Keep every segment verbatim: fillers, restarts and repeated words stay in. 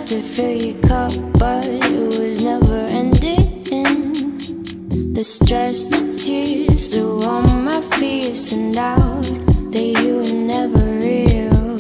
to fill your cup, but it was never ending. The stress, the tears, the warm my fears turned out that you were never real.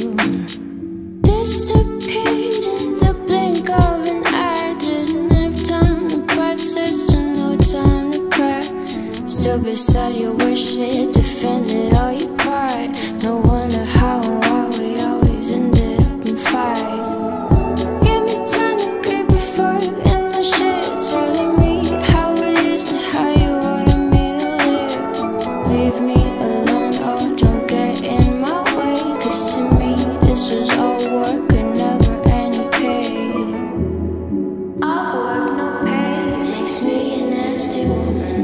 Disappeared in the blink of an eye. Didn't have time to process, or no time to cry. Still beside your wish it defended all your pride. No wonder how and why we always ended up in fights. Give me time to grieve before you end my shit, telling me how it is and how you wanted me to live. Leave me alone or don't get in my way, cause to me this was all work and never any pay. All work, no pay makes me a nasty woman.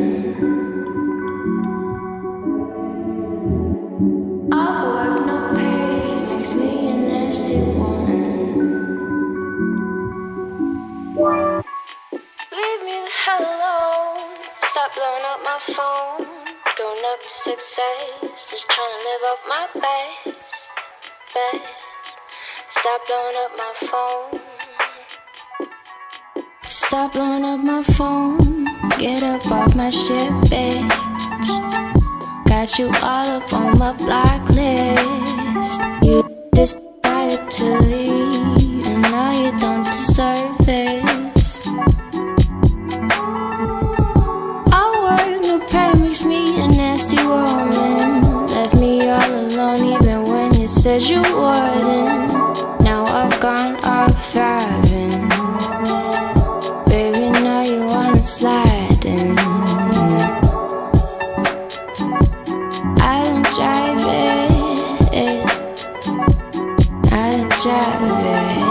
All work, no pay makes me a nasty woman. Leave me the hell alone. Stop blowing up my phone. Going up to success, just trying to live up my best, best. Stop blowing up my phone. Stop blowing up my phone. Get up off my shit, bitch. Got you all up on my blacklist. You decided to leave, and now you don't deserve this. All work, no pay makes me a nasty woman. Left me all alone even when you said you wouldn't. Now I've gone off thriving. Baby, now you wanna slide in. I don't drive it, I don't drive it.